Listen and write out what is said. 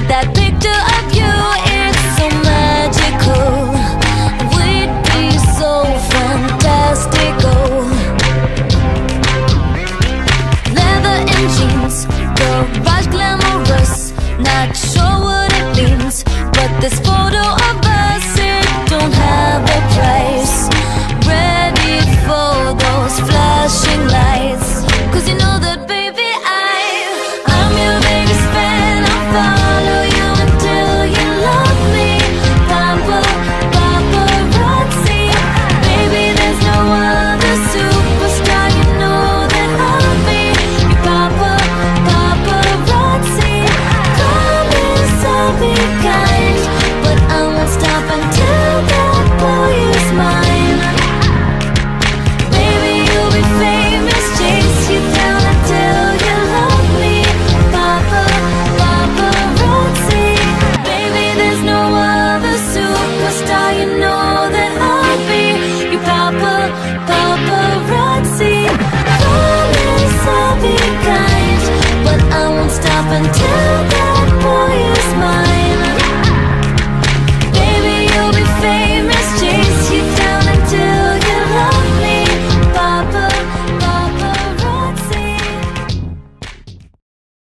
that picture of you, it's so magical. We'd be so fantastical. Leather and jeans, garage glamorous. Not sure what it means, but this photo of us, it don't have a price. Ready for those flashing lights, 'cause you know that baby I'm your biggest fan. I'll follow you until you love me. Paparazzi, baby there's no other superstar. You know that I'll be your paparazzi. Promise I'll be kind, but I won't stop until that boy is mine. Baby you'll be famous, chase you down until you love me. Paparazzi, baby there's no other superstar. You know that I'll be your paparazzi. Promise I'll be kind, but I won't stop until that boy